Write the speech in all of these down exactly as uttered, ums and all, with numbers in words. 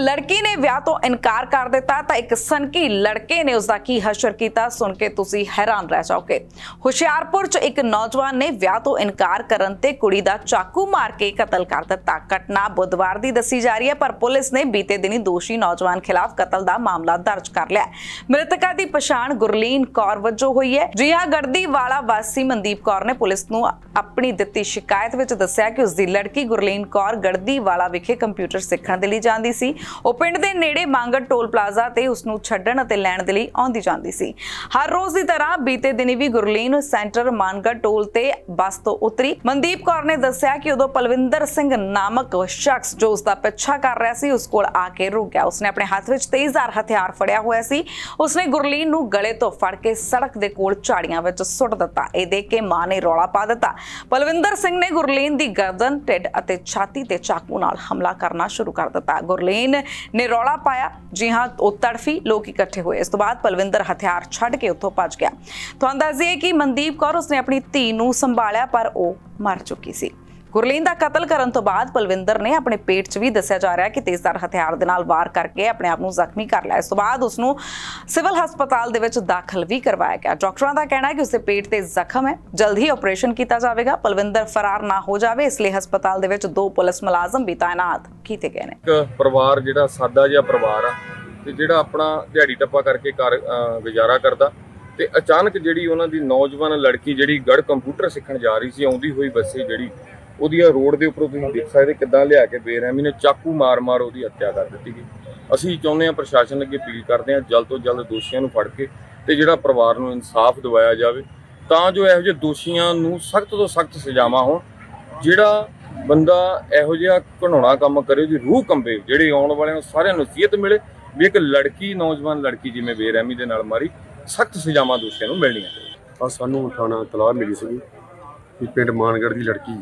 लड़की ने विआह तो इनकार कर दिता तो एक सनकी लड़के ने उसका की हशर किया सुन के तुसी हैरान रह जाओगे। हुशियारपुर च एक नौजवान ने विआह तो इनकार करन ते कुड़ी दा चाकू मार के कतल कर दिता। घटना बुधवार दी दसी जा रही है, पर पुलिस ने बीते दिनी दोषी नौजवान खिलाफ कतल दा मामला दर्ज कर लिया। मृतका दी पछाण गुरलीन कौर वजों हुई है। जी हां, गढ़दी वाला वासी मनदीप कौर ने पुलिस नूं अपनी दित्ती शिकायत विच दस्सिया कि उसकी लड़की गुरलीन कौर गढ़दी वाला विखे कंप्यूटर सीखण दे लई जांदी सी। ਉਹ ਪਿੰਡ ਦੇ ਨੇੜੇ ਮੰਗੜ ਟੋਲ ਪਲਾਜ਼ਾ ਤੇ ਉਸ ਨੂੰ ਛੱਡਣ ਅਤੇ ਲੈਣ ਦੇ ਲਈ ਆਉਂਦੀ ਜਾਂਦੀ ਸੀ। ਹਰ ਰੋਜ਼ ਦੀ ਤਰ੍ਹਾਂ ਬੀਤੇ ਦਿਨੀ ਵੀ ਗੁਰਲੀਨ ਸੈਂਟਰ ਮਾਨਗੜ ਟੋਲ ਤੇ ਬੱਸ ਤੋਂ ਉਤਰੀ। ਮਨਦੀਪ ਕੌਰ ਨੇ ਦੱਸਿਆ ਕਿ ਉਦੋਂ ਪਲਵਿੰਦਰ ਸਿੰਘ ਨਾਮਕ ਸ਼ਖਸ ਜੋ ਉਸ ਦਾ ਪਿੱਛਾ ਕਰ ਰਿਹਾ ਸੀ ਉਸ ਕੋਲ ਆ ਕੇ ਰੁਕ ਗਿਆ। ਉਸਨੇ ਆਪਣੇ ਹੱਥ ਵਿੱਚ ਤੇਜ਼ਧਾਰ ਹਥਿਆਰ ਫੜਿਆ ਹੋਇਆ ਸੀ। ਉਸਨੇ ਗੁਰਲੀਨ ਨੂੰ ਗਲੇ ਤੋਂ ਫੜ ਕੇ ਸੜਕ ਦੇ ਕੋਲ ਝਾੜੀਆਂ ਵਿੱਚ ਸੁੱਟ ਦਿੱਤਾ। ਇਹ ਦੇਖ ਕੇ ਮਾਂ ਨੇ ਰੌਲਾ ਪਾ ਦਿੱਤਾ। ਪਲਵਿੰਦਰ ਸਿੰਘ ਨੇ ਗੁਰਲੀਨ ਦੀ ਗਰਦਨ, ਢਿੱਡ ਅਤੇ ਛਾਤੀ ਤੇ ਚਾਕੂ ਨਾਲ ਹਮਲਾ ਕਰਨਾ ਸ਼ੁਰੂ ਕਰ ਦਿੱਤਾ। ਗੁਰਲੀਨ ने रौला पाया। जी हाँ, वो तड़फी, लोग इकट्ठे हुए। इस तो बाद पलविंदर हथियार छड़ के उत्थों भज गया। तुहानूं दस दईए कि मनदीप कौर उसने अपनी धी नूं संभालिया पर वो मर चुकी सी। गुरलीन दा कतल करन तो बाद पलविंदर ने अपने पेट च भी दस्सिया जा रहा है कि तेजधार हथियार दे नाल वार करके अपने आप नूं जख्मी कर लिया। इस तो बाद उसनूं सिविल हस्पताल दे विच दाखिल भी करवाया गया। डॉक्टरां दा कहना है कि उसके पेट ते जख्म है, जल्द ही ऑपरेशन किया जाएगा। पलविंदर फरार ना हो जाए इसलिए हस्पताल दे विच दो पुलिस मुलाजम भी तैनात किए गए ने। एक परिवार जिहड़ा सादा जिहा परिवार आ ते जिहड़ा अपना दिहाड़ी टप्पा करके घर गुजारा करदा ते अचानक जिहड़ी उन्हां दी नौजवान लड़की जिहड़ी गढ़ कंप्यूटर सीखण जा रही सी, आउंदी होई बसे जिहड़ी ਉਹਦੀਆਂ ਰੋਡ ਦੇ ਉੱਪਰੋਂ ਤੁਸੀਂ ਦੇਖ ਸਕਦੇ ਕਿੱਦਾਂ ਲਿਆ ਕੇ ਬੇਰਹਿਮੀ ਨੇ ਚਾਕੂ ਮਾਰ ਮਾਰ ਉਹਦੀ ਹੱਤਿਆ ਕਰ ਦਿੱਤੀ ਗਈ। ਅਸੀਂ ਚਾਹੁੰਦੇ ਹਾਂ ਪ੍ਰਸ਼ਾਸਨ ਅੱਗੇ ਅਪੀਲ ਕਰਦੇ ਹਾਂ ਜਲਦ ਤੋਂ ਜਲਦ ਦੋਸ਼ੀਆਂ ਨੂੰ ਫੜ ਕੇ ਤੇ ਜਿਹੜਾ ਪਰਿਵਾਰ ਨੂੰ ਇਨਸਾਫ ਦਿਵਾਇਆ ਜਾਵੇ ਤਾਂ ਜੋ ਇਹੋ ਜਿਹੇ ਦੋਸ਼ੀਆਂ ਨੂੰ ਸਖਤ ਤੋਂ ਸਖਤ ਸਜ਼ਾਵਾਂ ਹੋਣ। ਜਿਹੜਾ ਬੰਦਾ ਇਹੋ ਜਿਹਾ ਘਿਨਾਉਣਾ ਕੰਮ ਕਰੇ ਉਹਦੀ ਰੂਹ ਕੰਬੇ। ਜਿਹੜੇ ਆਉਣ ਵਾਲਿਆਂ ਨੂੰ ਸਾਰਿਆਂ ਨੂੰ ਨਸੀਹਤ ਮਿਲੇ ਵੀ ਇੱਕ ਲੜਕੀ, ਨੌਜਵਾਨ ਲੜਕੀ ਜਿਵੇਂ ਬੇਰਹਿਮੀ ਦੇ ਨਾਲ ਮਾਰੀ, ਸਖਤ ਸਜ਼ਾਵਾਂ ਦੋਸ਼ੀਆਂ ਨੂੰ ਮਿਲਣੀਆਂ ਚਾਹੀਦੀਆਂ। ਸਾਨੂੰ ਥਾਣਾ ਤਲਾਹ ਮਿਲੀ ਸੀਗੀ ਕਿ ਪਿੰਡ ਮਾਨਗੜ ਦੀ ਲੜਕੀ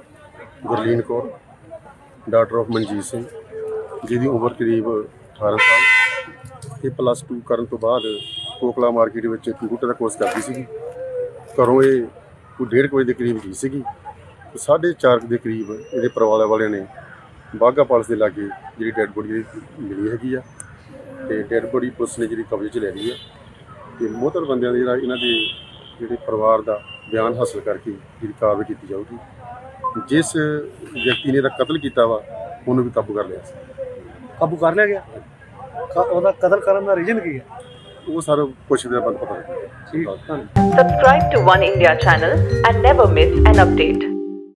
ਗੁਰਲੀਨ ਕੌਰ ਡਾਕਟਰ ਆਫ ਮਨਜੀਤ ਸਿੰਘ, ਜਿਹਦੀ ਉਮਰ ਕਰੀਬ ਅਠਾਰਾਂ ਸਾਲ, ਇਹ ਪਲੱਸ ਟੂ ਕਰਨ ਤੋਂ ਬਾਅਦ ਕੋਕਲਾ ਮਾਰਕੀਟ ਵਿੱਚ ਕੰਪਿਊਟਰ ਦਾ ਕੋਰਸ ਕਰਦੀ ਸੀਗੀ। ਘਰੋਂ ਇਹ ਕੋਈ ਡੇਢ ਕੁ ਵਜੇ ਦੇ ਕਰੀਬ ਗਈ ਸੀਗੀ। ਸਾਢੇ ਚਾਰ ਦੇ ਕਰੀਬ ਇਹਦੇ ਪਰਿਵਾਰ ਵਾਲਿਆਂ ਨੇ ਬਾਘਾ ਪਾਲਸ ਦੇ ਲਾਗੇ ਜਿਹੜੀ ਡੈਡ ਬੋਡੀ ਮਿਲੀ ਹੈਗੀ ਆ ਅਤੇ ਡੈਡ ਬੋਡੀ ਪੁਲਿਸ ਨੇ ਜਿਹੜੀ ਕਬਜ਼ੇ 'ਚ ਲੈ ਲਈ ਹੈ ਅਤੇ ਮੋਹਤਰ ਬੰਦਿਆਂ ਦੇ ਜਿਹੜਾ ਇਹਨਾਂ ਦੇ ਜਿਹੜੇ ਪਰਿਵਾਰ ਦਾ ਬਿਆਨ ਹਾਸਲ ਕਰਕੇ ਜਿਹੜੀ ਕਾਰਵਾਈ ਕੀਤੀ ਜਾਊਗੀ। जिस व्यक्ति ने कतल किया वा उन्होंने भी काबू कर लिया। काबू कर लिया गया? कतल करने का रीजन की है वो सारा कुछ देर बाद पता लगे। Subscribe to One India channel and never miss an update.